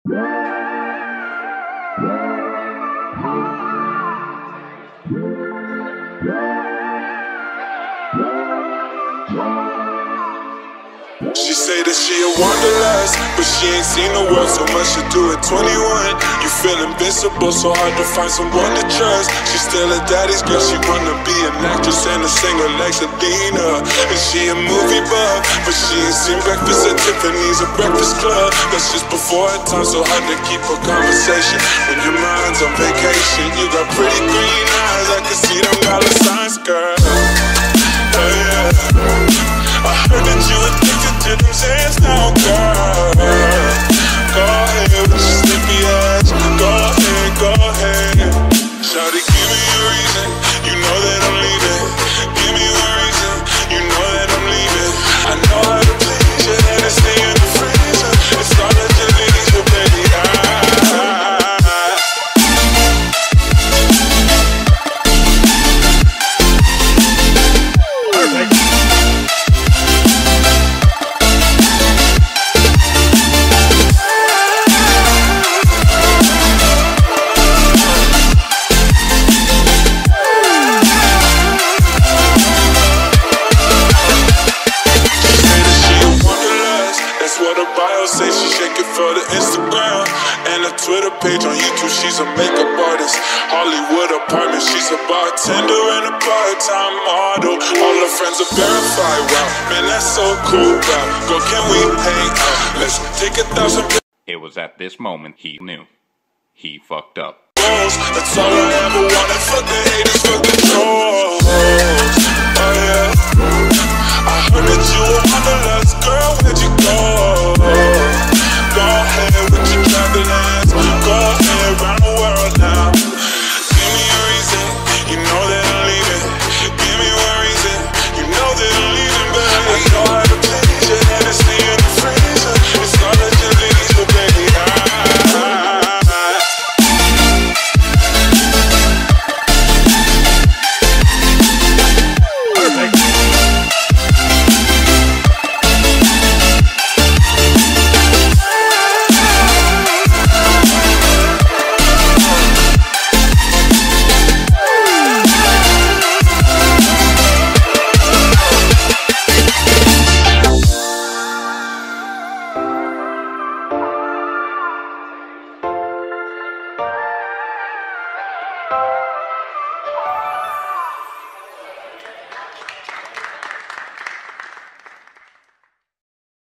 She say that she a wanderlust, but she ain't seen the world so much to do at 21. You feel invincible, so hard to find someone to trust. She still a daddy's girl, she wanna be an actress and a singer like Selena. And she a movie buff, but she ain't seen Breakfast at Tiffany's or Breakfast Club. That's just before her time, so hard to keep a conversation when your mind's on vacation. You got pretty green eyes, I can see them dollar signs, girl. Oh yeah, I heard that you addicted to them sands now, girl. Go ahead with your sleepy ass. Go ahead, go ahead. Shawty, give me a reason. You know that I'm leaving. Give me a reason. You know that I'm leaving. I know how to please you, and it's stay in the freezer. It's all that you need, you baby. Say she shake it for the Instagram and a Twitter page on YouTube. She's a makeup artist, Hollywood apartment. She's a bartender and a part-time model. All her friends are verified. Wow, man, that's so cool. Wow, girl, can we hang out? Let's take 1,000. It was at this moment he knew he fucked up. That's all I ever wanted. Fuck the haters, fuck the trolls. Oh yeah, I heard that you were wanderlust, girl. Where'd you go? Go ahead with your